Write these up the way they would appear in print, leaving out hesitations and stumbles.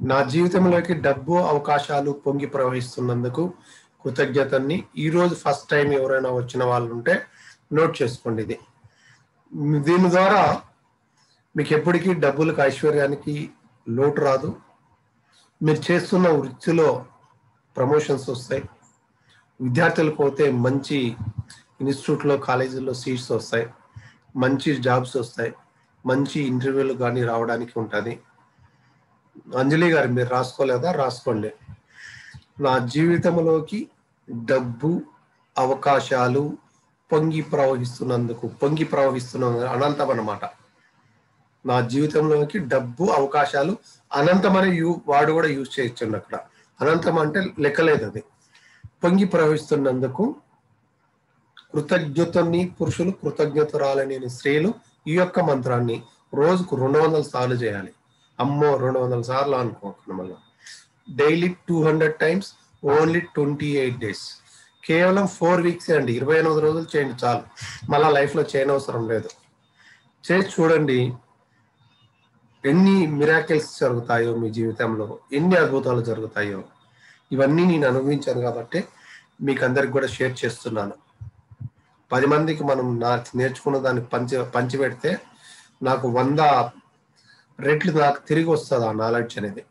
నా జీవితంలోకి డబ్బు అవకాశాలు పొంగి ప్రవహిస్తున్నందుకు కృతజ్ఞతని ఈరోజు ఫస్ట్ టైం ఎవరైనా వచ్చిన వాళ్ళు ఉంటే నోట్ చేసుకోండి. దీని ద్వారా మీకు ఎప్పటికీ డబ్బులకు ఐశ్వర్యానికి లోటు రాదు. మీరు చేస్తున్న వృత్తిలో ప్రమోషన్స్ వస్తాయి. విద్యార్థులకు పోతే మంచి ఇన్స్టిట్యూట్లో కాలేజీల్లో సీట్స్ వస్తాయి, మంచి జాబ్స్ వస్తాయి, మంచి ఇంటర్వ్యూలు కానీ రావడానికి ఉంటుంది. అంజలి గారు మీరు రాసుకోలేదా? రాసుకోండి. నా జీవితంలోకి డబ్బు అవకాశాలు పొంగి ప్రవహిస్తున్న అనంతం అన్నమాట. నా జీవితంలోకి డబ్బు అవకాశాలు అనంతమని వాడు కూడా యూజ్ చేయొచ్చు. అక్కడ అనంతం అంటే లెక్కలేదు. అది పొంగి ప్రవహిస్తున్నందుకు కృతజ్ఞతని పురుషులు, కృతజ్ఞతరాలని స్త్రీలు ఈ యొక్క మంత్రాన్ని రోజుకు 200 సార్లు చేయాలి. అమ్మో 200 సార్లు అనుకోకుండా మళ్ళీ డైలీ 200 times, ఓన్లీ 28 days. కేవలం 4 weeks అండి, 28 రోజులు చేయండి చాలు. మళ్ళీ లైఫ్లో చేయనవసరం లేదు. చేసి చూడండి ఎన్ని మిరాకిల్స్ జరుగుతాయో మీ జీవితంలో, ఎన్ని అద్భుతాలు జరుగుతాయో. ఇవన్నీ నేను అనుభవించాను కాబట్టి మీకు అందరికి కూడా షేర్ చేస్తున్నాను. 10 మందికి మనం నేర్చుకున్న దాన్ని పంచిపెడితే నాకు 100 రెట్లు నాకు తిరిగి వస్తుంది ఆ నాలెడ్జ్ అనేది.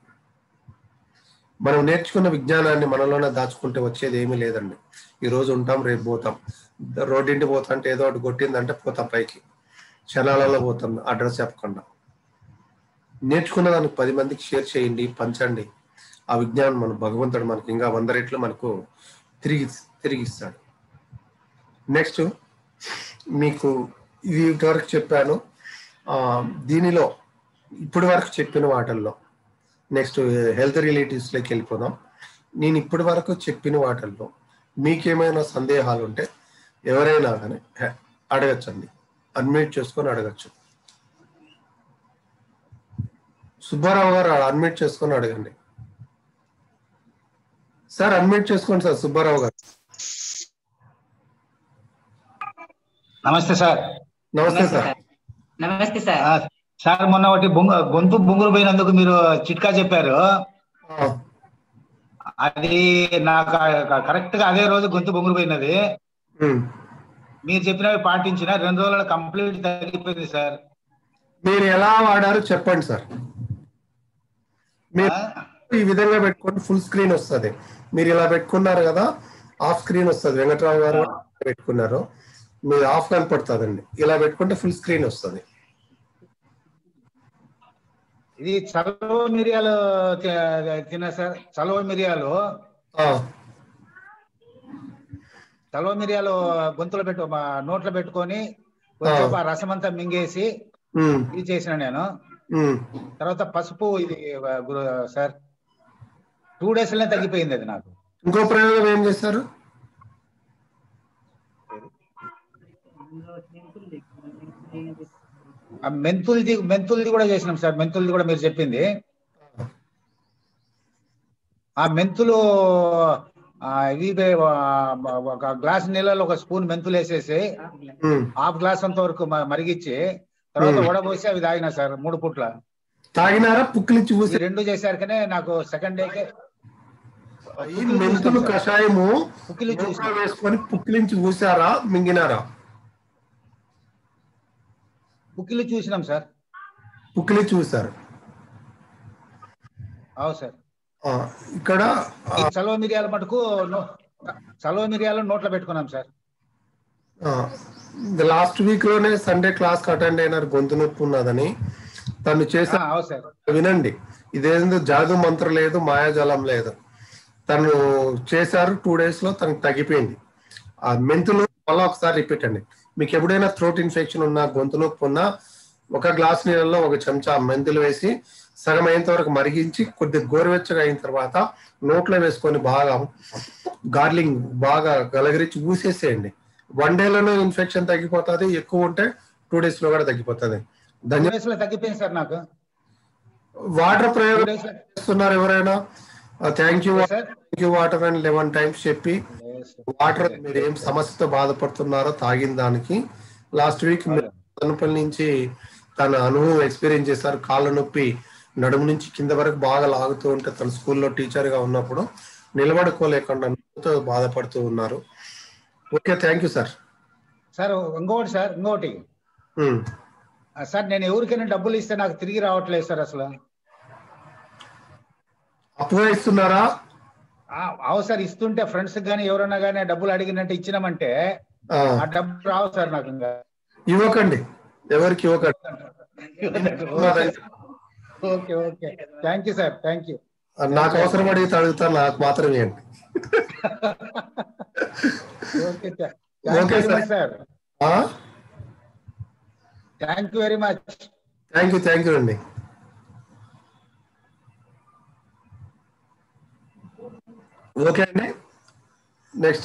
మనం నేర్చుకున్న విజ్ఞానాన్ని మనలోనే దాచుకుంటే వచ్చేది ఏమీ లేదండి. ఈరోజు ఉంటాం, రేపు పోతాం. రోడ్డింటి పోతా అంటే ఏదో ఒకటి కొట్టిందంటే పోతాం పైకి, క్షణాలలో పోతాం అడ్రస్ చెప్పకుండా. నేర్చుకున్న దానికి 10 మందికి షేర్ చేయండి, పంచండి. ఆ విజ్ఞానం మన భగవంతుడు మనకి ఇంకా 100 రెట్లు మనకు తిరిగిస్తాడు. నెక్స్ట్ మీకు ఇది వరకు చెప్పాను. దీనిలో ఇప్పటి వరకు చెప్పిన వాటిల్లో నెక్స్ట్ హెల్త్ రిలేటివ్స్లోకి వెళ్ళిపోదాం. నేను ఇప్పటి వరకు చెప్పిన వాటిల్లో మీకేమైనా సందేహాలు ఉంటే ఎవరైనా కానీ అడగచ్చండి, అన్మ్యూట్ చేసుకొని అడగచ్చు. సుబ్బారావు గారు అన్మ్యూట్ చేసుకొని అడగండి. సార్ అన్మ్యూట్ చేసుకోండి సార్. సుబ్బారావు గారు నమస్తే సార్. నమస్తే సార్. నమస్తే సార్. సార్ మొన్న ఒకటి గొంతు బొంగురు పోయినందుకు మీరు చిట్కా చెప్పారు. అది నాకు కరెక్ట్ గా అదే రోజు గొంతు బొంగురు పోయినది. మీరు చెప్పినవి పాటించిన 2 రోజుల కంప్లీట్ తగ్గిపోయింది సార్. మీరు ఎలా వాడారు చెప్పండి సార్. మీరు ఈ విధంగా పెట్టుకోండి, ఫుల్ స్క్రీన్ వస్తుంది. మీరు ఇలా పెట్టుకున్నారు కదా, ఆఫ్ స్క్రీన్ వస్తుంది. వెంకట్రావు గారు పెట్టుకున్నారు, మీరు ఆఫ్ కనపడుతుందండి. ఇలా పెట్టుకుంటే ఫుల్ స్క్రీన్ వస్తుంది. ఇది చలవ మిరియాలు తిన్నా సార్. చలవ మిరియాలు గొంతులో నోట్లో పెట్టుకొని కొంచెం ఆ రసం అంతా మింగేసి ఇది చేసిన నేను. తర్వాత పసుపు ఇది సార్ 2 days లోనే తగ్గిపోయింది అది నాకు. ఇంకో ప్రయోగం ఏం చేస్తారు? మెంతులది కూడా చేసినాం సార్. మెంతులది కూడా మీరు చెప్పింది. ఆ మెంతులు ఇవి ఒక గ్లాస్ నీళ్ళలో 1 స్పూన్ మెంతులు వేసేసి ½ గ్లాస్ అంత వరకు మరిగించి తర్వాత వడబోసి అవి తాగినా సార్ 3 పూట్ల. తాగినారా? పుక్కిలించి చూసి 2 చేశారు కానీ నాకు సెకండ్ డేకే మెంతులు కషాయము వేసుకొని పుక్కిలించి చూసారా, మింగినారా? పుక్కిలి చూసినాం సార్. పుక్కిలి చూసారు. అవును సార్. ఇక్కడ చలవ మిరియాల మటుకు చలవ మిరియాలు నోట్లో పెట్టుకున్నాం సార్. లాస్ట్ వీక్ లోనే సండే క్లాస్ అటెండ్ అయినారు, గొంతు నొప్పి ఉన్నదని. తను చేశారు, వినండి. ఇదేందో జాదు మంత్రం లేదు, మాయాజలం లేదు. తను చేశారు, 2 days లో తనకు తగ్గిపోయింది. ఆ మెంతులు మళ్ళీ ఒకసారి రిపీట్ అండి. మీకు ఎప్పుడైనా థ్రోట్ ఇన్ఫెక్షన్ ఉన్నా, గొంతు నొప్పి ఉన్నా 1 గ్లాస్ నీళ్ళలో 1 చెంచా మెంతులు వేసి సగం అయ్యేంత వరకు మరిగించి కొద్దిగా గోరువెచ్చగా అయిన తర్వాత నోట్లో వేసుకొని బాగా గార్లింగ్ బాగా గలగరించి ఊసేసేయండి. 1 dayలోనే ఇన్ఫెక్షన్ తగ్గిపోతుంది. ఎక్కువ ఉంటే 2 days లో కూడా తగ్గిపోతుంది. తగ్గిపోయింది సార్ నాకు. వాటర్ ప్రయోగం చేస్తున్నారు ఎవరైనా? థ్యాంక్ యూ వాటర్ అని 11 times చెప్పి వాటర్ మీరు ఏం సమస్యతో బాధపడుతున్నారో తాగిన దానికి లాస్ట్ వీక్ తనపల్లి నుంచి తన అనుభవం ఎక్స్పీరియన్స్ చేశారు. కాళ్ళ నొప్పి నడుము నుంచి కింద వరకు బాగా లాగుతూ ఉంటే తన స్కూల్లో టీచర్గా ఉన్నప్పుడు నిలబడుకోలేకుండా బాధపడుతూ ఉన్నారు. Okay, thank you sir. Sir ఇంకోటి సార్, నేను ఎవరికైనా డబ్బులు ఇస్తే నాకు తిరిగి రావట్లేదు సార్. అసలు అప్పుగా ఇస్తున్నారా? అవు సార్, ఇస్తుంటే ఫ్రెండ్స్ కానీ ఎవరన్నా కానీ డబ్బులు అడిగినట్టు ఇచ్చినామంటే ఆ డబ్బులు రావు సార్ నాకు. ఇంకా ఇవ్వకండి, ఎవరికి ఇవ్వకండి. Okay okay, thank you sir, thank you. నాకు అవసరం అడిగితే అడుగుతాను, నాకు మాత్రం ఇవ్వండి. Okay sir, thank you very much. Thank you అండి. ఓకే అండి, నెక్స్ట్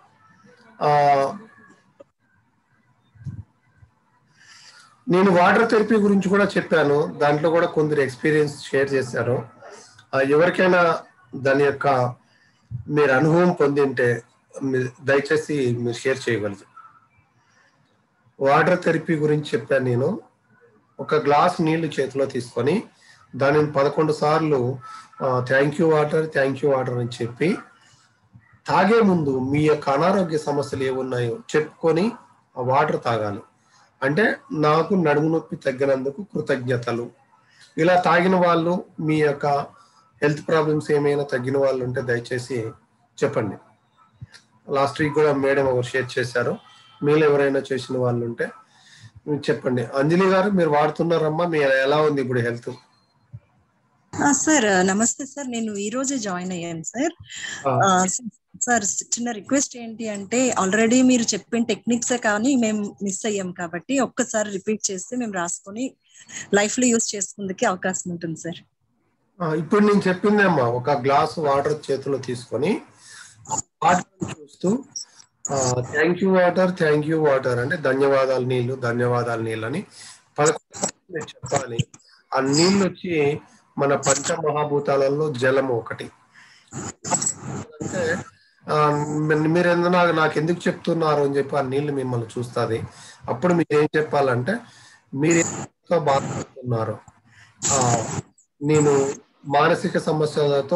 నేను వాటర్ థెరపీ గురించి కూడా చెప్పాను. దాంట్లో కూడా కొందరు ఎక్స్పీరియన్స్ షేర్ చేశారు. ఎవరికైనా దాని యొక్క మీరు అనుభవం పొందింటే దయచేసి మీరు షేర్ చేయగలరు. వాటర్ థెరపీ గురించి చెప్పాను నేను. ఒక గ్లాస్ నీళ్లు చేతిలో తీసుకొని దానిని 11 సార్లు థ్యాంక్ యూ వాటర్ అని చెప్పి తాగే ముందు మీ యొక్క అనారోగ్య సమస్యలు ఏమున్నాయో చెప్పుకొని ఆ వాటర్ తాగాలి. అంటే నాకు నడుము నొప్పి తగ్గినందుకు కృతజ్ఞతలు. ఇలా తాగిన వాళ్ళు, మీ యొక్క హెల్త్ ప్రాబ్లమ్స్ ఏమైనా తగ్గిన వాళ్ళు ఉంటే దయచేసి చెప్పండి. లాస్ట్ వీక్ కూడా మేడం ఒకరు షేర్ చేశారు. మీరు ఎవరైనా చేసిన వాళ్ళు ఉంటే చెప్పండి. అంజలి గారు, మీరు వాడుతున్నారమ్మా, మీరు ఎలా ఉంది ఇప్పుడు హెల్త్? సార్ నమస్తే సార్, నేను ఈ రోజే జాయిన్ అయ్యాను సార్. సార్ చిన్న రిక్వెస్ట్ ఏంటి అంటే, ఆల్రెడీ మీరు చెప్పిన టెక్నిక్సే కానీ మేము మిస్ అయ్యాం కాబట్టి ఒక్కసారి రిపీట్ చేస్తే మేము రాసుకొని లైఫ్ లో యూజ్ చేసుకుందుకు అవకాశం ఉంటుంది సార్. ఇప్పుడు నేను చెప్పిందేమ్మా, ఒక గ్లాస్ వాటర్ చేతిలో తీసుకొని వాటర్ చూస్తూ థ్యాంక్ యూ వాటర్ అంటే ధన్యవాదాలు నీళ్ళు అని 11 చెప్పాలి. ఆ నీళ్ళు వచ్చి మన పంచమహాభూతాలలో జలము ఒకటి. అంటే మీరు నాకు ఎందుకు చెప్తున్నారు అని చెప్పి ఆ నీళ్లు మిమ్మల్ని చూస్తుంది. అప్పుడు మీరు ఏం చెప్పాలంటే, మీరు బాధపడుతున్నారు, నేను మానసిక సమస్యలతో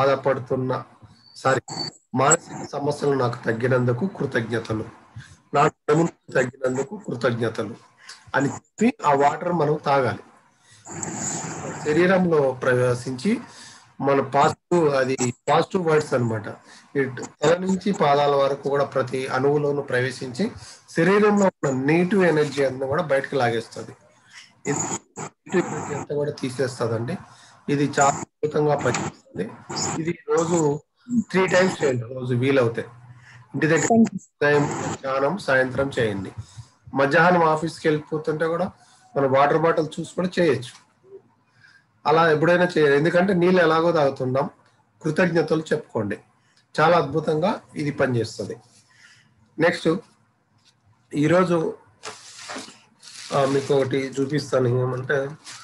మానసిక సమస్యలు నాకు తగ్గినందుకు కృతజ్ఞతలు, నా తగ్గినందుకు కృతజ్ఞతలు అని చెప్పి ఆ వాటర్ మనం తాగాలి. శరీరంలో ప్రవేశించి మన పాజిటివ్ వర్డ్స్ అనమాట. తల నుంచి పాదాల వరకు కూడా ప్రతి అణువులోనూ ప్రవేశించి శరీరంలో ఉన్న నెగిటివ్ ఎనర్జీ అంతా కూడా బయటకు లాగేస్తుంది. నెగిటివ్ ఎనర్జీ అంతా కూడా తీసేస్తుందండి. ఇది చాలా అద్భుతంగా పనిచేస్తుంది. ఇది రోజు 3 times చేయండి, రోజు వీలవుతాయి. ఇంటి దగ్గర మధ్యాహ్నం సాయంత్రం చేయండి. మధ్యాహ్నం ఆఫీస్కి వెళ్ళిపోతుంటే కూడా మన వాటర్ బాటిల్ చూసి కూడా చేయొచ్చు. అలా ఎప్పుడైనా చేయాలి, ఎందుకంటే నీళ్ళు ఎలాగో తాగుతున్నాం, కృతజ్ఞతలు చెప్పుకోండి. చాలా అద్భుతంగా ఇది పనిచేస్తుంది. నెక్స్ట్ ఈరోజు మీకు ఒకటి చూపిస్తాను. ఏమంటే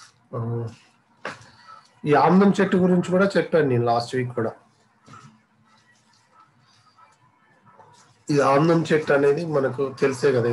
ఈ ఆమ్లం చెట్టు గురించి కూడా చెప్పాను నేను లాస్ట్ వీక్ కూడా. ఈ ఆమ్లం చెట్టు అనేది మనకు తెలిసే కదా.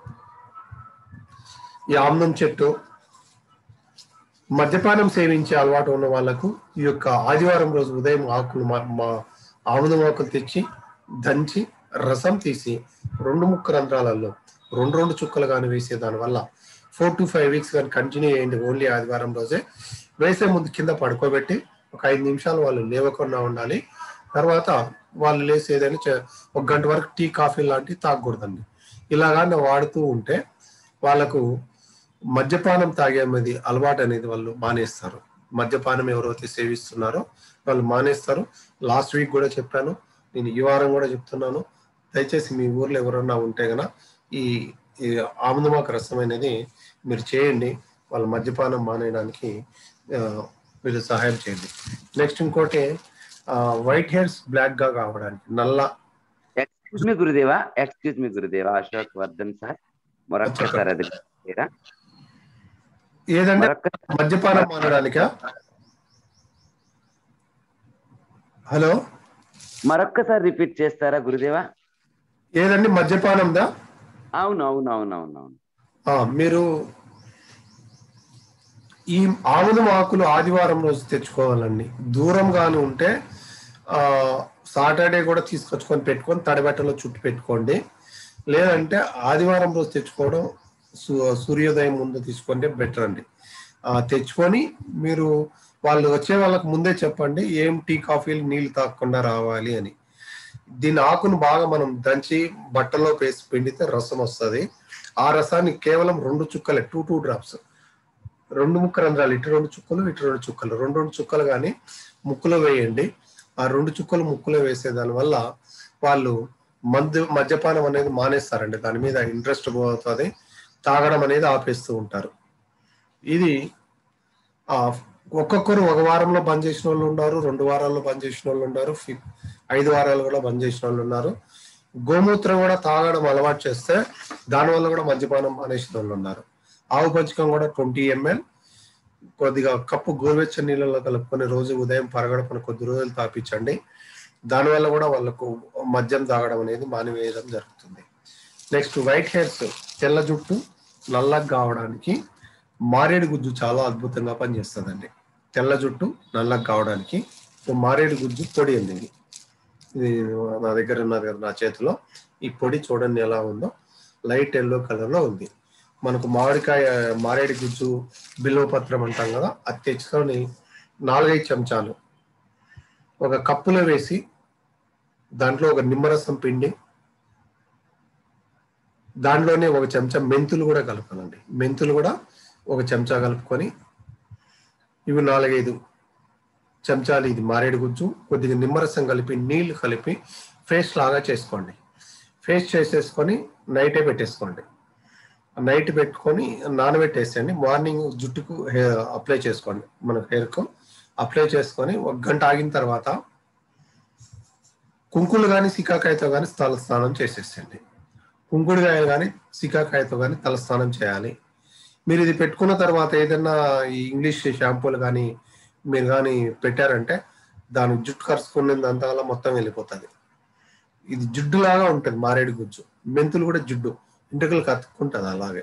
ఈ ఆమ్లం చెట్టు మద్యపానం సేవించే అలవాటు ఉన్న వాళ్ళకు ఈ యొక్క ఆదివారం రోజు ఉదయం ఆముదం ఆకులు తెచ్చి దంచి రసం తీసి 2 ముక్క రంధ్రాలలో 2 చుక్కలు కానీ వేసే దానివల్ల 4 to 5 weeks కానీ కంటిన్యూ చేయండి. ఓన్లీ ఆదివారం రోజే. వేసే ముందు కింద పడుకోబెట్టి ఒక 5 నిమిషాలు వాళ్ళు లేవకుండా ఉండాలి. తర్వాత వాళ్ళు లేసి ఏదైనా 1 గంట వరకు టీ కాఫీ లాంటివి తాగకూడదండి. ఇలాగానే వాడుతూ ఉంటే వాళ్ళకు మద్యపానం తాగేది అలవాటు అనేది వాళ్ళు మానేస్తారు. మద్యపానం ఎవరైతే సేవిస్తున్నారో వాళ్ళు మానేస్తారు. లాస్ట్ వీక్ కూడా చెప్పాను, నేను ఈ వారం కూడా చెప్తున్నాను. దయచేసి మీ ఊర్లో ఎవరన్నా ఉంటే గనక ఈ ఆముదమాకు రసం అనేది మీరు చేయండి. వాళ్ళ మద్యపానం మానేయడానికి మీరు సహాయం చేయండి. నెక్స్ట్ ఇంకోటి, వైట్ హెయిర్స్ బ్లాక్ గా కావడానికి ఎక్స్క్యూజ్ మీ గురుదేవా అశోక్ వర్ధన్ సార్, మరొక్కసారి అది ఏదంటే మద్యపానం మానడానికా? హలో, మరొక్కసారి రిపీట్ చేస్తారా గురుదేవా? ఏదండి మద్యపానందా? అవును. మీరు ఈ ఆముదం ఆకులు ఆదివారం రోజు తెచ్చుకోవాలండి. దూరంగానే ఉంటే సాటర్డే కూడా తీసుకొచ్చుకొని పెట్టుకొని తడిబట్టలో చుట్టూ పెట్టుకోండి. లేదంటే ఆదివారం రోజు తెచ్చుకోవడం, సూర్యోదయం ముందు తీసుకుంటే బెటర్ అండి. తెచ్చుకొని మీరు వాళ్ళు వచ్చే వాళ్ళకి ముందే చెప్పండి ఏం టీ కాఫీలు నీళ్ళు తాగకుండా రావాలి అని. దీని ఆకును బాగా మనం దంచి బట్టలో వేసి పిండితే రసం వస్తుంది. ఆ రసాన్ని కేవలం 2 చుక్కలే, 2 డ్రాప్స్, 2 ముక్క రంధ్రాలు, ఇటు 2 చుక్కలు ఇటు 2 చుక్కలు, 2 చుక్కలు కానీ ముక్కులో వేయండి. ఆ 2 చుక్కలు ముక్కులో వేసే దానివల్ల వాళ్ళు మద్యపానం అనేది మానేస్తారండి. దాని మీద ఇంట్రెస్ట్ పోతుంది, తాగడం అనేది ఆపేస్తూ ఉంటారు. ఇది ఒక్కొక్కరు 1 వారంలో బంద్ చేసిన వాళ్ళు ఉన్నారు, 2 వారాల్లో బంద్ చేసిన వాళ్ళు ఉన్నారు, 5 వారాలు కూడా బంద్ చేసిన వాళ్ళు ఉన్నారు. గోమూత్రం కూడా తాగడం అలవాటు చేస్తే దానివల్ల కూడా మద్యపానం మానేసిన వాళ్ళు ఉన్నారు. ఆవు పంచకం కూడా 20 ml కొద్దిగా కప్పు గోరువెచ్చని నీళ్ళలో కలుపుకొని రోజు ఉదయం పరగడపన కొద్ది రోజులు తాపించండి. దానివల్ల కూడా వాళ్ళకు మద్యం తాగడం అనేది మానివేయడం జరుగుతుంది. నెక్స్ట్ వైట్ హెయిర్స్, తెల్ల జుట్టు నల్లగా కావడానికి మారేడు గుజ్జు చాలా అద్భుతంగా పనిచేస్తుందండి. తెల్ల జుట్టు నల్లగా కావడానికి మారేడు గుజ్జు పొడి అండి. ఇది నా దగ్గర ఉన్నది కదా నా చేతిలో. ఈ పొడి చూడండి ఎలా ఉందో, లైట్ ఎల్లో కలర్లో ఉంది. మనకు మారేడు గుజ్జు, బిల్వపత్రం అంటాం కదా, అది తెచ్చుకొని 4-5 చెంచాలు ఒక కప్పులో వేసి దాంట్లో ఒక నిమ్మరసం పిండి, దాంట్లోనే 1 చెంచా మెంతులు కూడా కలపాలండి. మెంతులు కూడా 1 చెంచా కలుపుకొని, ఇవి 4-5 చెంచాలు ఇది మారేడు గుజ్జు, కొద్దిగా నిమ్మరసం కలిపి నీళ్లు కలిపి ఫేస్ లాగా చేసుకోండి. ఫేస్ చేసేసుకొని నైటే పెట్టేసుకోండి. నైట్ పెట్టుకొని నానబెట్టేసేయండి. మార్నింగ్ జుట్టుకు అప్లై చేసుకోండి. మన హెయిర్కు అప్లై చేసుకొని 1 గంట ఆగిన తర్వాత కుంకులు కానీ సికాకాయతో కానీ తలస్నానం చేసేసేయండి. కుంకుడుకాయలు కానీ సికాకాయతో కానీ తలస్నానం చేయాలి. మీరు ఇది పెట్టుకున్న తర్వాత ఏదైనా ఈ ఇంగ్లీష్ షాంపూలు కానీ మీరు కానీ పెట్టారంటే దాని జుట్టు కరుచుకునేంత వల్ల మొత్తం వెళ్ళిపోతుంది. ఇది జిడ్డులాగా ఉంటుంది మారేడు గుజ్జు. మెంతులు కూడా జిడ్డు, ఇంటికలు కత్తుకుంటుంది అలాగే.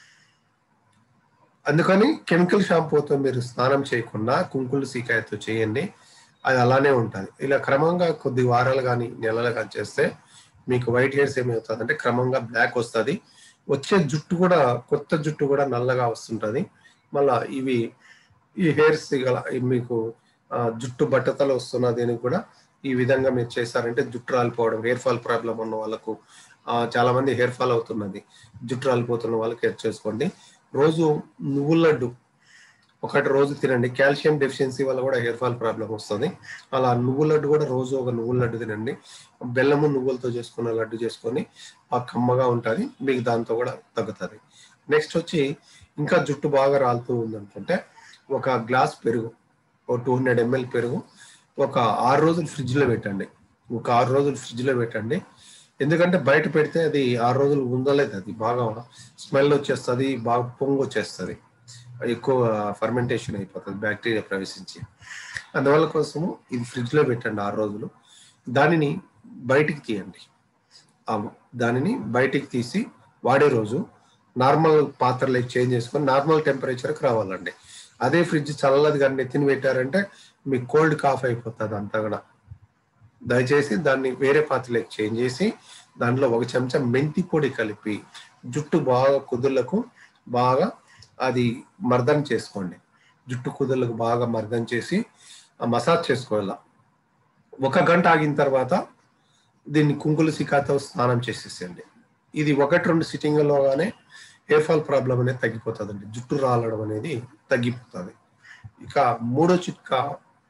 అందుకని కెమికల్ షాంపూతో మీరు స్నానం చేయకుండా కుంకులు సీకాయతో చేయండి, అది అలానే ఉంటుంది. ఇలా క్రమంగా కొద్ది వారాలు కానీ నెలలు కానీ చేస్తే మీకు వైట్ హెయిర్స్ ఏమవుతుంది అంటే క్రమంగా బ్లాక్ వస్తుంది. వచ్చే జుట్టు కూడా, కొత్త జుట్టు కూడా నల్లగా వస్తుంటుంది. మళ్ళా ఈ హెయిర్స్ మీకు జుట్టు బట్టతలు వస్తున్న దీనికి కూడా ఈ విధంగా మీరు చేశారంటే జుట్టు రాలిపోవడం, హెయిర్ ఫాల్ ప్రాబ్లం ఉన్న వాళ్ళకు, చాలా మంది హెయిర్ ఫాల్ అవుతున్నది, జుట్టు రాలిపోతున్న వాళ్ళకి హెయిర్ చేసుకోండి. రోజు నువ్వుల లడ్డు 1 రోజు తినండి. కాల్షియం డెఫిషియన్సీ వల్ల కూడా హెయిర్ ఫాల్ ప్రాబ్లం వస్తుంది. అలా నువ్వుల లడ్డు కూడా రోజు 1 నువ్వుల లడ్డు తినండి. బెల్లము నువ్వులతో చేసుకున్న లడ్డు చేసుకొని కమ్మగా ఉంటుంది, మీకు దాంతో కూడా తగ్గుతుంది. నెక్స్ట్ వచ్చి ఇంకా జుట్టు బాగా రాలుతూ ఉందనుకుంటే 1 గ్లాస్ పెరుగు, 200 ml పెరుగు 6 రోజులు ఫ్రిడ్జ్లో పెట్టండి. 6 రోజులు ఫ్రిడ్జ్లో పెట్టండి. ఎందుకంటే బయట పెడితే అది 6 రోజులు ఉండలేదు, అది బాగా స్మెల్ వచ్చేస్తుంది, బాగా పొంగు వచ్చేస్తుంది, ఎక్కువ ఫర్మెంటేషన్ అయిపోతుంది, బ్యాక్టీరియా ప్రవేశించి. అందువల్ల కోసము ఇది ఫ్రిడ్జ్లో పెట్టండి 6 రోజులు. దానిని బయటికి తీయండి. దానిని బయటికి తీసి వాడే రోజు నార్మల్ పాత్రలో చేంజ్ చేసుకొని నార్మల్ టెంపరేచర్కి రావాలండి. అదే ఫ్రిడ్జ్ చల్లది కానీ నెత్తిని పెట్టారంటే మీకు కోల్డ్ కాఫ్ అయిపోతుంది అంతా కూడా. దయచేసి దాన్ని వేరే పాత్రలోకి చేంజ్ చేసి దాంట్లో 1 చెంచా మెంతి పొడి కలిపి జుట్టు బాగా కుదుళ్లకు బాగా అది మర్దన చేసుకోండి. జుట్టు కుదుళ్లకు బాగా మర్దన చేసి మసాజ్ చేసుకోవాలి. 1 గంట ఆగిన తర్వాత దీన్ని కుంకులు సికాతో స్నానం చేసేసేయండి. ఇది 1-2 సిట్టింగ్లోగానే హెయిర్ ఫాల్ ప్రాబ్లం అనేది తగ్గిపోతుందండి, జుట్టు రాలడం అనేది తగ్గిపోతుంది. ఇక 3వ చిట్కా,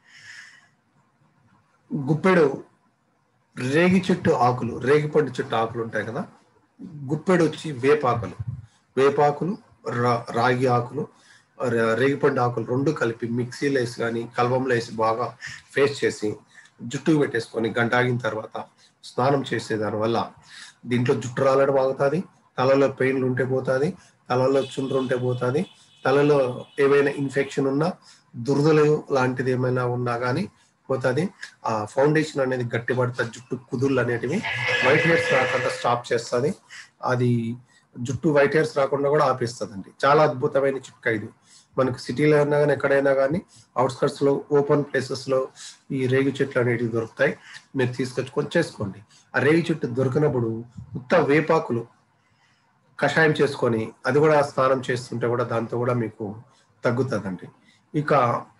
గుప్పెడు రేగి చెట్టు ఆకులు, రేగిపండు చెట్టు ఆకులు ఉంటాయి కదా, గుప్పెడు వచ్చి వేపాకులు, రాగి ఆకులు, రేగిపండు ఆకులు 2 కలిపి మిక్సీలో వేసి కానీ కల్వంలో వేసి బాగా ఫేస్ చేసి జుట్టుకు పెట్టేసుకొని గంట ఆగిన తర్వాత స్నానం చేసే దానివల్ల దీంట్లో జుట్టు రాలడం ఆగుతుంది, తలలో పెయిన్లు ఉంటే పోతుంది, తలలో చుండ్రు ఉంటే పోతుంది, తలలో ఏమైనా ఇన్ఫెక్షన్ ఉన్నా, దురదలు లాంటిది ఏమైనా ఉన్నా కానీ పోతుంది. ఆ ఫౌండేషన్ అనేది గట్టిపడుతుంది, జుట్టు కుదుళ్ళు అనేటివి వైట్ హెయిర్స్ రాకుండా స్టాప్ చేస్తుంది. అది జుట్టు వైట్ హెయిర్స్ రాకుండా కూడా ఆపేస్తుందండి. చాలా అద్భుతమైన చిట్కా ఇది. మనకు సిటీలో అయినా కానీ ఎక్కడైనా కానీ అవుట్స్కట్స్ లో ఓపెన్ ప్లేసెస్ లో ఈ రేగి చెట్లు అనేటివి దొరుకుతాయి. మీరు తీసుకొచ్చుకొని చేసుకోండి. ఆ రేగి చెట్టు దొరికినప్పుడు ఉత్త వేపాకులు కషాయం చేసుకొని అది కూడా స్నానం చేస్తుంటే కూడా దాంతో కూడా మీకు తగ్గుతుందండి. ఇక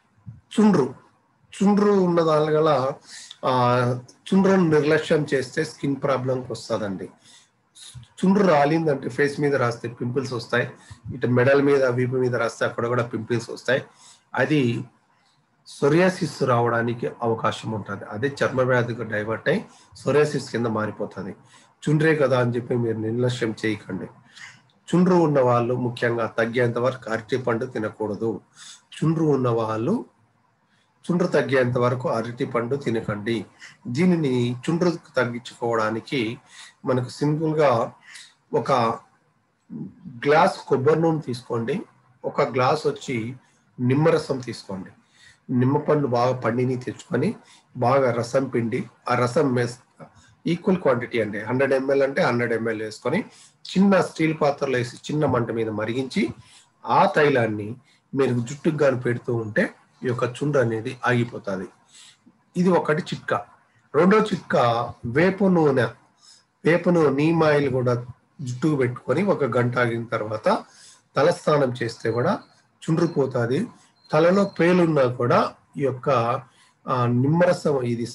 చుండ్రు ఉన్న దాని గల చుండ్రును నిర్లక్ష్యం చేస్తే స్కిన్ ప్రాబ్లంకి వస్తుందండి. చుండ్రు రాలిందంటే ఫేస్ మీద రాస్తే పింపుల్స్ వస్తాయి. ఇటు మెడల్ మీద వీపు మీద రాస్తే అక్కడ కూడా పింపుల్స్ వస్తాయి. అది సొరియాసిస్ రావడానికి అవకాశం ఉంటుంది. అదే చర్మ వ్యాధికి డైవర్ట్ అయి సొరియాసిస్ కింద మారిపోతుంది. చుండ్రే కదా అని చెప్పి మీరు నిర్లక్ష్యం చేయకండి. చుండ్రు ఉన్న వాళ్ళు ముఖ్యంగా తగ్గేంత వరకు అరటి పండు తినకూడదు. చుండ్రు తగ్గేంత వరకు అరటి పండు తినకండి. దీనిని చుండ్రు తగ్గించుకోవడానికి మనకు సింపుల్ గా ఒక గ్లాస్ కొబ్బరి నూనె తీసుకోండి. ఒక గ్లాస్ వచ్చి నిమ్మరసం తీసుకోండి. నిమ్మపండు బాగా పండిని తెచ్చుకొని బాగా రసం పిండి ఆ రసం ఈక్వల్ క్వాంటిటీ అండి 100 ml అంటే 100 ml వేసుకొని చిన్న స్టీల్ పాత్రలో వేసి చిన్న మంట మీద మరిగించి ఆ తైలాన్ని మీరు జుట్టుకు గాని పెడుతూ ఉంటే ఈ యొక్క చుండ్రు అనేది ఆగిపోతుంది. ఇది ఒకటి చిట్కా. రెండో చిట్కా వేప నూనె నీమ్ ఆయిల్ కూడా జుట్టుకు పెట్టుకొని 1 గంట ఆగిన తర్వాత తలస్నానం చేస్తే కూడా చుండ్రు పోతుంది. తలలో పేలున్నా కూడా ఈ యొక్క నిమ్మరసం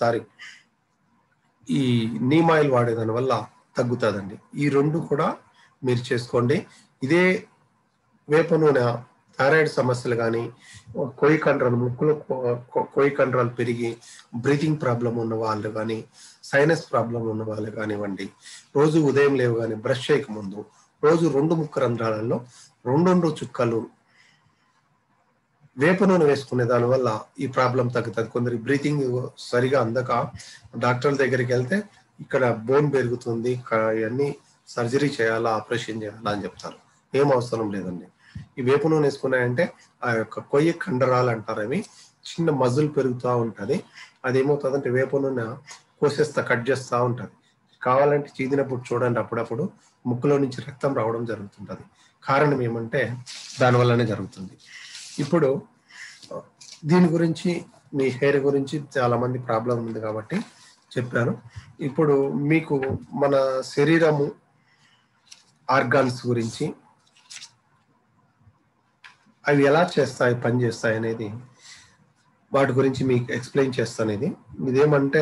ఈ నీమ్ ఆయిల్ వాడేదాని వల్ల తగ్గుతుందండి. ఈ రెండు కూడా మీరు చేసుకోండి. ఇదే వేప నూనె థైరాయిడ్ సమస్యలు కానీ కొయ్యి కండరాలు ముక్కులో కొయ్యి కండరాలు పెరిగి బ్రీతింగ్ ప్రాబ్లం ఉన్న వాళ్ళు కానీ సైనస్ ప్రాబ్లం ఉన్న వాళ్ళు కానివ్వండి, రోజు ఉదయం లేవు కానీ బ్రష్ చేయక ముందు రోజు 2 ముక్కు రంధ్రాలలో 2 చుక్కలు వేప నూనె వేసుకునే దానివల్ల ఈ ప్రాబ్లం తగ్గుతుంది. కొందరు బ్రీతింగ్ సరిగా అందక డాక్టర్ల దగ్గరికి వెళ్తే ఇక్కడ బోన్ పెరుగుతుంది, ఇవన్నీ సర్జరీ చేయాలా, ఆపరేషన్ చేయాలా అని చెప్తారు. ఏం అవసరం లేదండి. ఈ వేప నూనె వేసుకున్నాయంటే ఆ యొక్క కొయ్య కండరాలు అంటారు, అవి చిన్న మజిల్ పెరుగుతూ ఉంటుంది. అది ఏమవుతుందంటే వేప నూనె కట్ చేస్తూ ఉంటుంది. కావాలంటే చీదినప్పుడు చూడండి, అప్పుడప్పుడు ముక్కులో నుంచి రక్తం రావడం జరుగుతుంటుంది. కారణం ఏమంటే దానివల్లనే జరుగుతుంది. ఇప్పుడు దీని గురించి మీ హెయిర్ గురించి చాలా మంది ప్రాబ్లం ఉంది కాబట్టి చెప్పాను. ఇప్పుడు మీకు మన శరీరము ఆర్గాన్స్ గురించి అవి ఎలా చేస్తాయి, పని చేస్తాయి అనేది వాటి గురించి మీకు ఎక్స్ప్లెయిన్ చేస్తాను. ఇదేమంటే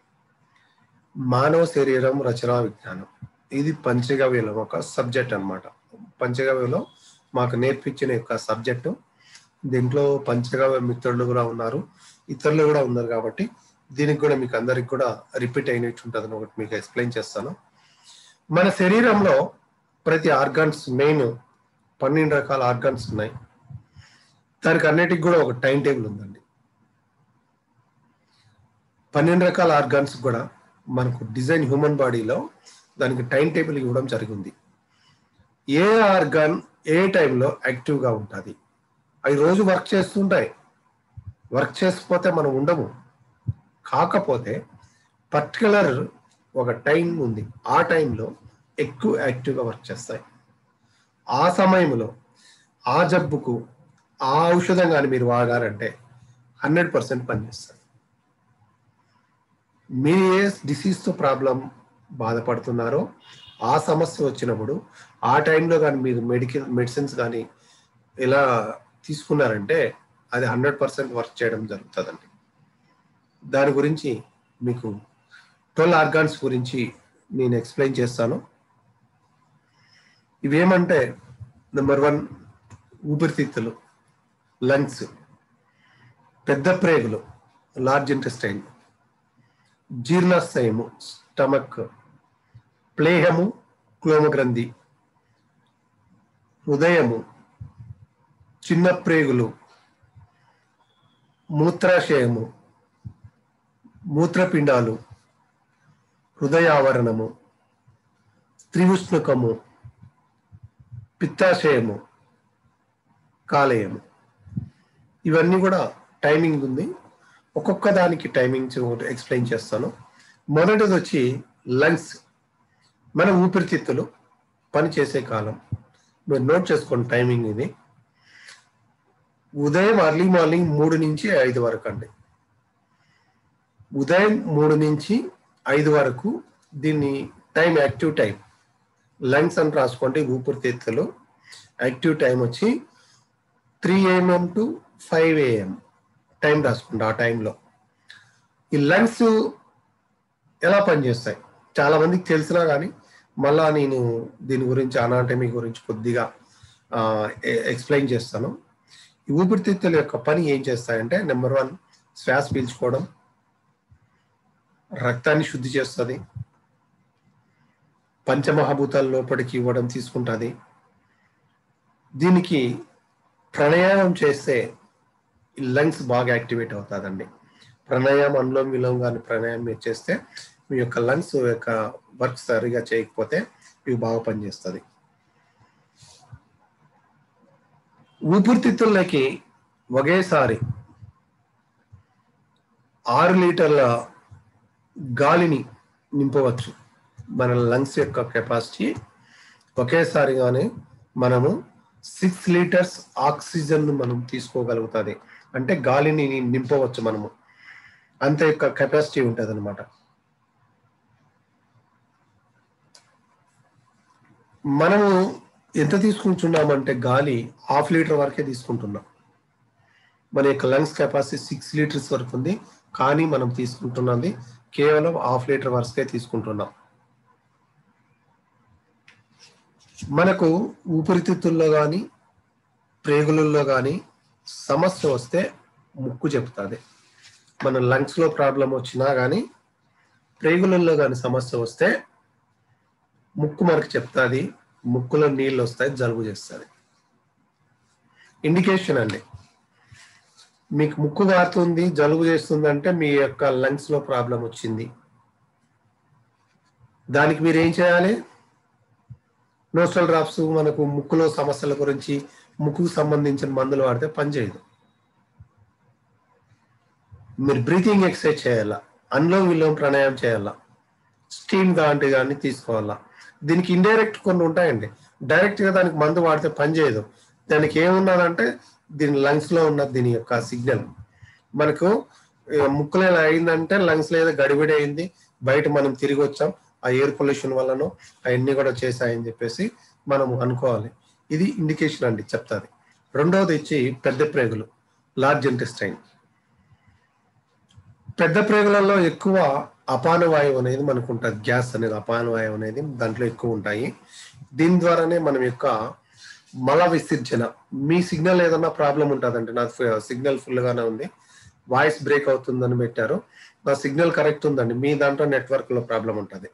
మానవ శరీరం రచనా విజ్ఞానం. ఇది పంచగవ్యలో ఒక సబ్జెక్ట్ అన్నమాట. పంచగవ్యలో మాకు నేర్పించిన యొక్క సబ్జెక్టు. దీంట్లో పంచగవ్య మిత్రులు కూడా ఉన్నారు, ఇతరులు కూడా ఉన్నారు కాబట్టి దీనికి కూడా మీకు అందరికి కూడా రిపీట్ అయినట్టు ఉంటుందని ఒకటి మీకు ఎక్స్ప్లెయిన్ చేస్తాను. మన శరీరంలో ప్రతి ఆర్గాన్స్ మెయిన్ 12 రకాల ఆర్గాన్స్ ఉన్నాయి. దానికి అన్నిటికి కూడా ఒక టైం టేబుల్ ఉందండి. 12 రకాల ఆర్గాన్స్ కూడా మనకు డిజైన్ హ్యూమన్ బాడీలో దానికి టైం టేబుల్ ఇవ్వడం జరిగింది. ఏ ఆర్గాన్ ఏ టైంలో యాక్టివ్గా ఉంటుంది. అవి రోజు వర్క్ చేస్తుంటాయి. వర్క్ చేసిపోతే మనం ఉండము. కాకపోతే పర్టికులర్ ఒక టైం ఉంది, ఆ టైంలో ఎక్కువ యాక్టివ్గా వర్క్ చేస్తాయి. ఆ సమయంలో ఆ జబ్బుకు ఆ ఔషధం కానీ మీరు వాడారంటే 100% పనిచేస్తారు. మీరు ఏ డిసీజ్తో ప్రాబ్లం బాధపడుతున్నారో ఆ సమస్య వచ్చినప్పుడు ఆ టైంలో కానీ మీరు మెడిసిన్స్ కానీ ఇలా తీసుకున్నారంటే అది 100% వర్క్ చేయడం జరుగుతుందండి. దాని గురించి మీకు 12 ఆర్గాన్స్ గురించి నేను ఎక్స్ప్లెయిన్ చేస్తాను. ఇవేమంటే నెంబర్ 1 ఊపిరితిత్తులు, లంగ్స్, పెద్ద ప్రేగులు, లార్జ్ ఇంటెస్టైన్, జీర్ణాశయము, స్టమక్, ప్లేహము, క్లోమగ్రంథి, హృదయము, చిన్న ప్రేగులు, మూత్రాశయము, మూత్రపిండాలు, హృదయ ఆవరణము, త్రివుష్ణుకము, పిత్తాశయము, కాలేయము. ఇవన్నీ కూడా టైమింగ్ ఉంది. ఒక్కొక్క దానికి టైమింగ్స్ ఎక్స్ప్లెయిన్ చేస్తాను. మొదటిది వచ్చి లంగ్స్, మన ఊపిరితిత్తులు. పని చేసే కాలం. మీరు నోట్ చేసుకోండి టైమింగ్ ఇది. ఉదయం అర్లీ మార్నింగ్ 3 నుంచి 5 వరకు అండి. ఉదయం 3 నుంచి 5 వరకు దీన్ని టైం, యాక్టివ్ టైం. లంగ్స్ అని రాసుకోండి, ఊపిరితిత్తులు. యాక్టివ్ టైం వచ్చి 3 AM to 5 AM టైం రాసుకోండి. ఆ టైంలో ఈ లంగ్స్ ఎలా పనిచేస్తాయి చాలా మందికి తెలిసినా కానీ మళ్ళా నేను దీని గురించి అనాటమీ గురించి కొద్దిగా ఎక్స్ప్లెయిన్ చేస్తాను. ఈ ఊపిరితిత్తుల యొక్క పని ఏం చేస్తాయంటే, నెంబర్ 1 శ్వాస పీల్చుకోవడం, రక్తాన్ని శుద్ధి చేస్తుంది, పంచమహాభూతాల లోపలికి ఇవ్వడం తీసుకుంటుంది. దీనికి ప్రాణాయామం చేస్తే లంగ్స్ బాగా యాక్టివేట్ అవుతుందండి. ప్రాణాయామం అనులోమ విలోమ కానీ ప్రాణాయామం మీరు చేస్తే మీ యొక్క లంగ్స్ యొక్క వర్క్ సరిగా చేయకపోతే ఇవి బాగా పనిచేస్తుంది. ఊపిరితిత్తుల్లోకి ఒకేసారి 6 లీటర్ల గాలిని నింపవచ్చు. మన లంగ్స్ యొక్క కెపాసిటీ ఒకేసారిగానే మనము 6 లీటర్స్ ఆక్సిజన్ మనం తీసుకోగలుగుతుంది. అంటే గాలిని నింపవచ్చు మనము, అంత యొక్క కెపాసిటీ ఉంటుంది అనమాట. మనము ఎంత తీసుకుంటున్నామంటే గాలి 1/2 లీటర్ వరకే తీసుకుంటున్నాం. మన యొక్క లంగ్స్ కెపాసిటీ 6 లీటర్స్ వరకు ఉంది, కానీ మనం తీసుకుంటున్నది కేవలం 1/2 లీటర్ వరకే తీసుకుంటున్నాం. మనకు ఊపిరితిత్తుల్లో కానీ ప్రేగులలో కానీ సమస్య వస్తే ముక్కు చెప్తుంది. మన లంగ్స్లో ప్రాబ్లం వచ్చినా కానీ ప్రేగులలో కానీ సమస్య వస్తే ముక్కు మనకు చెప్తుంది. ముక్కులో నీళ్ళు వస్తాయి, జలుబు చేస్తుంది. ఇండికేషన్ అండి. మీకు ముక్కు కారుతుంది, జలుబు చేస్తుంది అంటే మీ యొక్క లంగ్స్లో ప్రాబ్లం వచ్చింది. దానికి మీరు ఏం చేయాలి? నోస్ట్రల్ డ్రాప్స్, మనకు ముక్కులో సమస్యల గురించి ముక్కుకు సంబంధించిన మందులు వాడితే పనిచేయదు. మీరు బ్రీతింగ్ ఎక్సర్సైజ్ చేయాలా, అనులోమ విలోమ ప్రాణాయామం చేయాలా, స్టీమ్ లాంటి కానీ తీసుకోవాలా. దీనికి ఇండైరెక్ట్ కొన్ని ఉంటాయండి. డైరెక్ట్గా దానికి మందు వాడితే పనిచేయదు. దానికి ఏమున్నదంటే దీని లంగ్స్లో ఉన్న దీని యొక్క సిగ్నల్. మనకు ముక్కులో ఎలా అయిందంటే లంగ్స్లో ఏదో గడిబిడి అయింది, బయట మనం తిరిగి వచ్చాం, ఆ ఎయిర్ పొల్యూషన్ వల్లనో అవన్నీ కూడా చేశాయని చెప్పేసి మనము అనుకోవాలి. ఇది ఇండికేషన్ అండి, చెప్తాది. రెండవది వచ్చి పెద్ద ప్రేగులు, లార్జ్ ఇంటెస్టైన్. పెద్ద ప్రేగులలో ఎక్కువ అపాన వాయువు అనేది మనకు ఉంటుంది. గ్యాస్ అనేది, అపాన వాయువు అనేది దాంట్లో ఎక్కువ ఉంటాయి. దీని ద్వారానే మనం యొక్క మల విసర్జన. మీ సిగ్నల్ ఏదన్నా ప్రాబ్లం ఉంటుందండి. నాకు సిగ్నల్ ఫుల్గానే ఉంది, వాయిస్ బ్రేక్ అవుతుందని పెట్టారు. నా సిగ్నల్ కరెక్ట్ ఉందండి, మీ దాంట్లో నెట్వర్క్లో ప్రాబ్లం ఉంటుంది.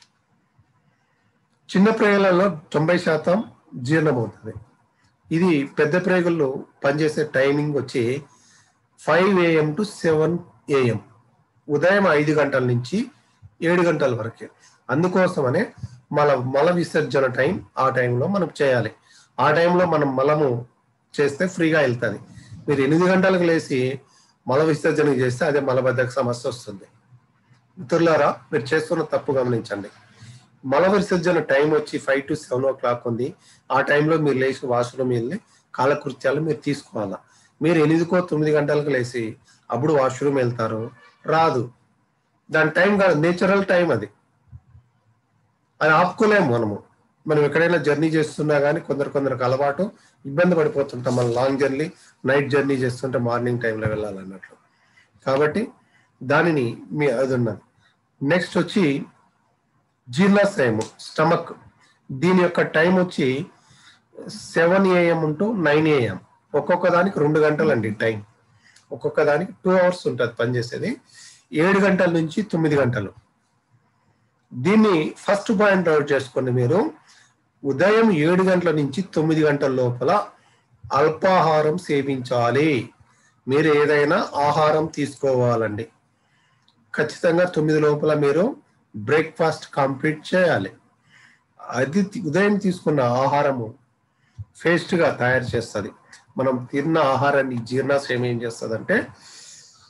చిన్న ప్రేగులలో 90% జీర్ణం అవుతుంది. ఇది పెద్ద ప్రేగుల్లో పనిచేసే టైమింగ్ వచ్చి 5 AM to 7 AM, ఉదయం 5 గంటల నుంచి 7 గంటల వరకే. అందుకోసమనే మల విసర్జన టైం ఆ టైంలో మనం చేయాలి. ఆ టైంలో మనం మలము చేస్తే ఫ్రీగా వెళ్తుంది. మీరు 8 గంటలకు లేచి మల విసర్జన చేస్తే అదే మలబద్ధక సమస్య వస్తుంది. మిత్రులారా, మీరు చేస్తున్న తప్పు గమనించండి. మల విసర్జన టైం వచ్చి 5 to 7 o'clock ఉంది. ఆ టైంలో మీరు లేచి వాష్రూమ్ వెళ్ళి కాలకృత్యాలు మీరు తీసుకోవాలా. మీరు 8-9 గంటలకు లేచి అప్పుడు వాష్రూమ్ వెళ్తారు, రాదు. దాని టైం కాదు, నేచురల్ టైం అది. అది ఆపుకోలేము మనం ఎక్కడైనా జర్నీ చేస్తున్నా కానీ కొందరికి అలవాటు, ఇబ్బంది పడిపోతుంటాం. మనం లాంగ్ జర్నీ, నైట్ జర్నీ చేస్తుంటే మార్నింగ్ టైంలో వెళ్ళాలన్నట్లు. కాబట్టి దానిని మీ అది ఉన్నది. నెక్స్ట్ వచ్చి జీర్ణాశయము, స్టమక్. దీని యొక్క టైం వచ్చి 7 AM to 9 AM. ఒక్కొక్క దానికి 2 గంటలండి టైం. ఒక్కొక్క దానికి 2 hours ఉంటుంది పనిచేసేది. 7 గంటల నుంచి 9 గంటలు. దీన్ని ఫస్ట్ పాయింట్ అవుట్ చేసుకోండి. మీరు ఉదయం 7 గంటల నుంచి 9 గంటల లోపల అల్పాహారం సేవించాలి. మీరు ఏదైనా ఆహారం తీసుకోవాలండి. ఖచ్చితంగా 9 లోపల మీరు బ్రేక్ఫాస్ట్ కంప్లీట్ చేయాలి. అది ఉదయం తీసుకున్న ఆహారము ఫేస్ట్గా తయారు చేస్తుంది. మనం తిన్న ఆహారాన్ని జీర్ణాశయం ఏం చేస్తుందంటే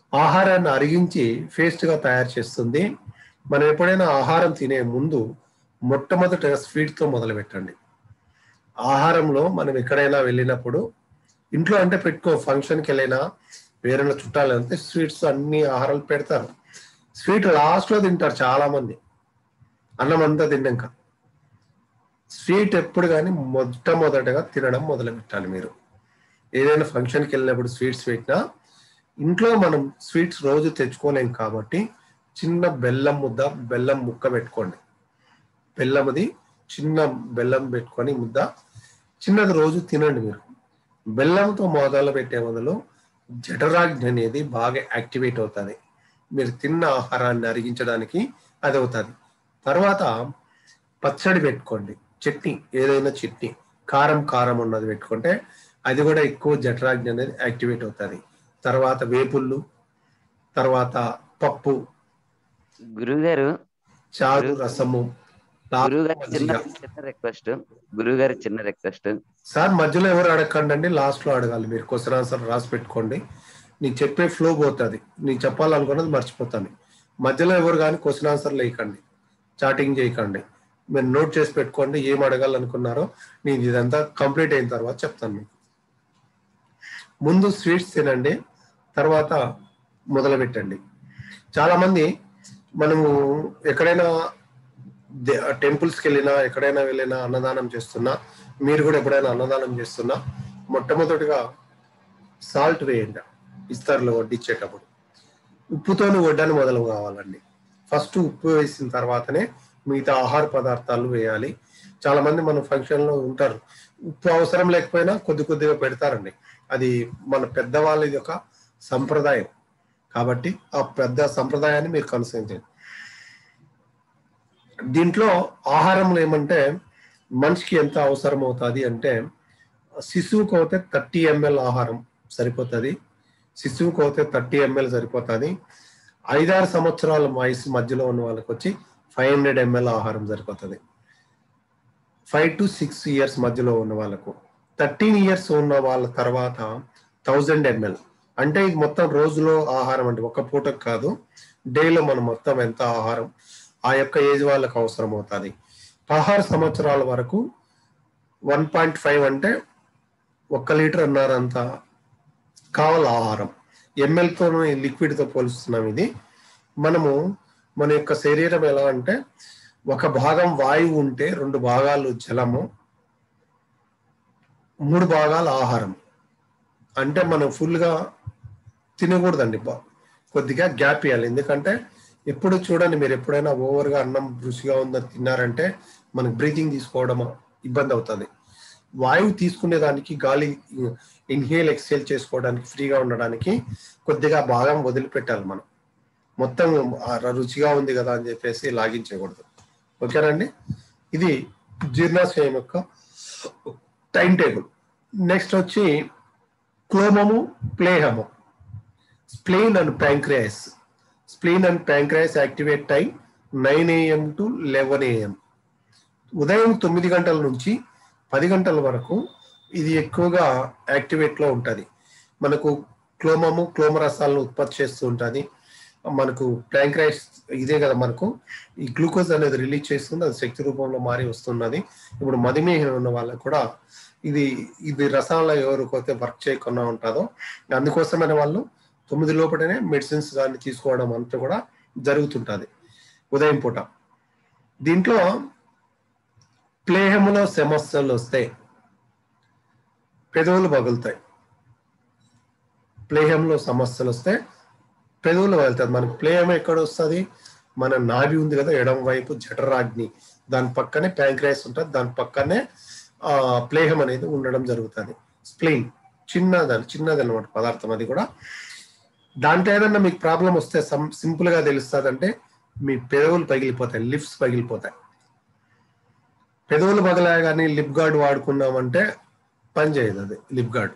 ఆహారాన్ని అరిగించి ఫేస్ట్గా తయారు చేస్తుంది. మనం ఎప్పుడైనా ఆహారం తినే ముందు మొట్టమొదట స్వీట్తో మొదలు పెట్టండి. ఆహారంలో మనం ఎక్కడైనా వెళ్ళినప్పుడు ఇంట్లో అంటే పెట్టుకో, ఫంక్షన్కి వెళ్ళినా వేరే చుట్టాలు వెళ్తే స్వీట్స్ అన్ని ఆహారాలు పెడతారు. స్వీట్ లాస్ట్లో తింటారు చాలా మంది, అన్నం అంతా తిన్నాక. స్వీట్ ఎప్పుడు కానీ మొట్టమొదటగా తినడం మొదలు పెట్టాలి. మీరు ఏదైనా ఫంక్షన్కి వెళ్ళినప్పుడు స్వీట్స్ పెట్టినా, ఇంట్లో మనం స్వీట్స్ రోజు తెచ్చుకోలేం కాబట్టి చిన్న బెల్లం ముద్ద, బెల్లం ముక్క పెట్టుకోండి. బెల్లముది చిన్న బెల్లం పెట్టుకొని ముద్ద చిన్నది రోజు తినండి. మీరు బెల్లంతో మొదలు పెట్టే మొదలు జఠరాగ్ని అనేది బాగా యాక్టివేట్ అవుతుంది. మీరు తిన్న ఆహారాన్ని అరిగించడానికి అది అవుతుంది. తర్వాత పచ్చడి పెట్టుకోండి, చట్నీ, ఏదైనా చట్నీ కారం కారం ఉన్నది పెట్టుకుంటే అది కూడా ఎక్కువ జఠరాగ్ని అనేది యాక్టివేట్ అవుతుంది. తర్వాత వేపుళ్ళు, తర్వాత పప్పు, గురుగారు చారు, రసము. గురుగారు చిన్న రిక్వెస్ట్ సార్, మధ్యలో ఎవరు అడగండి, లాస్ట్ లో అడగాలి. మీరు క్వశ్చన్ ఆన్సర్ రాసి పెట్టుకోండి. నీకు చెప్పే ఫ్లో పోతుంది, నీకు చెప్పాలనుకున్నది మర్చిపోతాను. మధ్యలో ఎవరు కానీ క్వశ్చన్ ఆన్సర్ లేకండి, చాటింగ్ చేయకండి. మీరు నోట్ చేసి పెట్టుకోండి ఏం అడగాలనుకున్నారో. నేను ఇదంతా కంప్లీట్ అయిన తర్వాత చెప్తాను మీకు. ముందు స్వీట్స్ తినండి, తర్వాత మొదలు పెట్టండి. చాలా మంది మనము ఎక్కడైనా టెంపుల్స్కి వెళ్ళినా, ఎక్కడైనా వెళ్ళినా అన్నదానం చేస్తున్నా, మీరు కూడా ఎప్పుడైనా అన్నదానం చేస్తున్నా మొట్టమొదటిగా సాల్ట్ వేయండి. ఇస్తారులో వడ్డించేటప్పుడు ఉప్పుతోని వడ్డాన్ని మొదలు కావాలండి. ఫస్ట్ ఉప్పు వేసిన తర్వాతనే మిగతా ఆహార పదార్థాలు వేయాలి. చాలా మంది మన ఫంక్షన్లో ఉంటారు, ఉప్పు అవసరం లేకపోయినా కొద్ది కొద్దిగా పెడతారండి. అది మన పెద్దవాళ్ళది ఒక సంప్రదాయం కాబట్టి ఆ పెద్ద సంప్రదాయాన్ని మీరు కొనసాగించండి. దీంట్లో ఆహారంలో ఏమంటే మనిషికి ఎంత అవసరం అవుతుంది అంటే, శిశువుకు అయితే 30 ml ఆహారం సరిపోతుంది. శిశువుకు అయితే 30 ml సరిపోతుంది. 5-6 సంవత్సరాల వయసు మధ్యలో ఉన్న వాళ్ళకి వచ్చి 500 ml ఆహారం సరిపోతుంది. 5 to 6 years మధ్యలో ఉన్న వాళ్ళకు, 13 years ఉన్న వాళ్ళ తర్వాత 1000 ml. అంటే ఇది మొత్తం రోజులో ఆహారం అంటే ఒక పూటకు కాదు, డేలో మనం మొత్తం ఎంత ఆహారం ఆ యొక్క ఏజ్ వాళ్ళకు అవసరం అవుతుంది. 16 సంవత్సరాల వరకు 1.5 అంటే 1 లీటర్ అన్నారంత కావాలి ఆహారం. ఎంఎల్తో లిక్విడ్తో పోలుస్తున్నాం. ఇది మనము మన యొక్క శరీరం ఎలా అంటే, ఒక భాగం వాయువు ఉంటే 2 భాగాలు జలము, 3 భాగాలు ఆహారం. అంటే మనం ఫుల్గా తినకూడదండి, కొద్దిగా గ్యాప్ ఇవ్వాలి. ఎందుకంటే ఎప్పుడు చూడండి, మీరు ఎప్పుడైనా ఓవర్గా అన్నం రుచిగా ఉందని తిన్నారంటే మనకు బ్రీతింగ్ తీసుకోవడం ఇబ్బంది అవుతుంది. వాయువు తీసుకునేదానికి, గాలి ఇన్హేల్ ఎక్స్హేల్ చేసుకోవడానికి, ఫ్రీగా ఉండడానికి కొద్దిగా భాగం వదిలిపెట్టాలి. మనం మొత్తం రుచిగా ఉంది కదా అని చెప్పేసి లాగించకూడదు. ఓకేనండి, ఇది జీర్ణాశయం యొక్క టైం టేబుల్. నెక్స్ట్ వచ్చి క్లోమము, ప్లేహము, spleen and pancreas. Spleen and pancreas activate time 9 AM to 11 AM. ఉదయం 9 గంటల నుంచి 10 గంటల వరకు ఇది ఎక్కువగా యాక్టివేట్లో ఉంటుంది. మనకు క్లోమము, క్లోమరసాలను ఉత్పత్తి చేస్తూ ఉంటుంది. మనకు ప్యాంక్రియాస్ ఇదే కదా, మనకు ఈ గ్లూకోజ్ అనేది రిలీజ్ చేస్తుంది, అది శక్తి రూపంలో మారి వస్తున్నది. ఇప్పుడు మధుమేహం ఉన్న వాళ్ళకు కూడా ఇది రసాయనాలు ఎవరికైతే వర్క్ చేయకుండా ఉంటుందో అందుకోసమైన వాళ్ళు 9 లోపలనే మెడిసిన్స్ కానీ తీసుకోవడం అంతా కూడా జరుగుతుంటుంది ఉదయం పూట. దీంట్లో ప్లేహములో సమస్యలు వస్తాయి, పెదవులు పగులుతాయి. ప్లేహంలో సమస్యలు వస్తే పెదవులు పగులుతాయి. మనకు ప్లేహం ఎక్కడ వస్తుంది, మన నాభి ఉంది కదా ఎడం వైపు, జఠరాగ్ని, దాని పక్కనే ప్యాంక్రియాస్ ఉంటుంది, దాని పక్కనే ప్లేహం అనేది ఉండడం జరుగుతుంది. స్ప్లీన్ చిన్నది అనమాట పదార్థం. అది కూడా దాంట్లో ఏదన్నా మీకు ప్రాబ్లం వస్తే సింపుల్ గా తెలుస్తుంది అంటే, మీ పెదవులు పగిలిపోతాయి, లిప్స్ పగిలిపోతాయి. పెదవులు పగలా కానీ లిప్ గార్డ్ వాడుకున్నామంటే పని చేయదు. అది లిప్ గార్డ్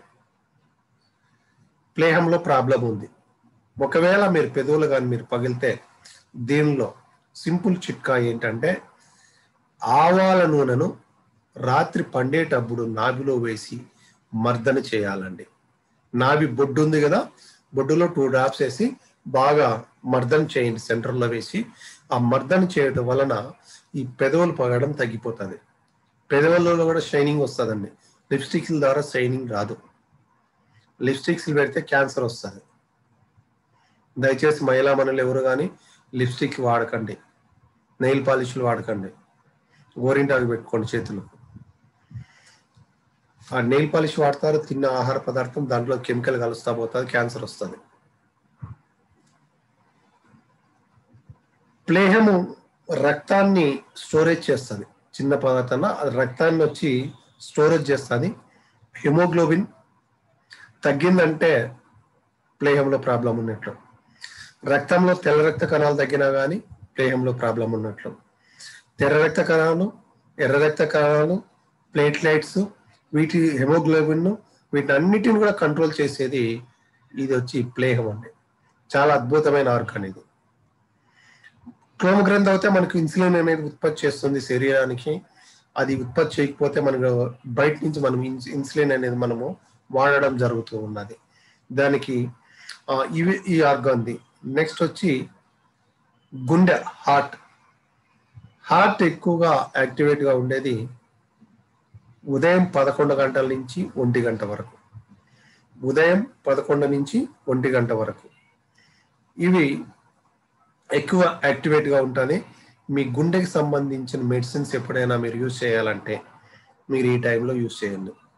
ప్లేహంలో ప్రాబ్లం ఉంది. ఒకవేళ మీరు పెదవులు కానీ మీరు పగిలితే దీనిలో సింపుల్ చిట్కా ఏంటంటే, ఆవాల నూనెను రాత్రి పండేటప్పుడు నాభిలో వేసి మర్దన చేయాలండి. నాభి బొడ్డు ఉంది కదా, బొడ్డులో 2 డ్రాప్స్ వేసి బాగా మర్దన చేయండి. సెంటర్లో వేసి ఆ మర్దన చేయడం వలన ఈ పెదవులు పగడం తగ్గిపోతుంది. పెదవులలో కూడా షైనింగ్ వస్తుందండి. లిప్స్టిక్స్ ద్వారా షైనింగ్ రాదు. లిప్స్టిక్స్ పెడితే క్యాన్సర్ వస్తుంది. దయచేసి మహిళా మనులు ఎవరు కానీ లిప్స్టిక్ వాడకండి, నెయిల్ పాలిష్లు వాడకండి, గోరింటాకు పెట్టుకోండి చేతులు. ఆ నెయిల్ పాలిష్ వాడతారు, తిన్న ఆహార పదార్థం దాంట్లో కెమికల్ కలుస్తా పోతుంది, క్యాన్సర్ వస్తుంది. ప్లేహము రక్తాన్ని స్టోరేజ్ చేస్తుంది. చిన్న పదార్థాన అది రక్తాన్ని వచ్చి స్టోరేజ్ చేస్తుంది. హిమోగ్లోబిన్ తగ్గిందంటే ప్లేహంలో ప్రాబ్లం ఉన్నట్లు. రక్తంలో తెల్ల రక్త కణాలు తగ్గినా కానీ ప్లేహంలో ప్రాబ్లం ఉన్నట్లు. తెల్ల రక్త కణాలు, ఎర్ర రక్త కణాలు, ప్లేట్లైట్స్, వీటి హెమోగ్లోబిన్, వీటిని అన్నిటిని కూడా కంట్రోల్ చేసేది ఇది వచ్చి ప్లేహం అండి. చాలా అద్భుతమైన ఆర్గాన్ ఇది. క్లోమగ్రంథి అయితే మనకు ఇన్సులిన్ అనేది ఉత్పత్తి చేస్తుంది శరీరానికి. అది ఉత్పత్తి చేయకపోతే మనకు బయట నుంచి మనం ఇన్సులిన్ అనేది మనము వాడడం జరుగుతూ ఉన్నది. దానికి ఇవి ఈ ఆర్గాన్ది. నెక్స్ట్ వచ్చి గుండె, హార్ట్ ఎక్కువగా యాక్టివేట్గా ఉండేది ఉదయం 11 గంటల నుంచి 1 గంట వరకు. ఉదయం 11 నుంచి 1 గంట వరకు ఇవి ఎక్కువ యాక్టివేట్గా ఉంటుంది. మీ గుండెకి సంబంధించిన మెడిసిన్స్ ఎప్పుడైనా మీరు యూజ్ చేయాలంటే మీరు ఈ టైంలో యూజ్ చేయండి.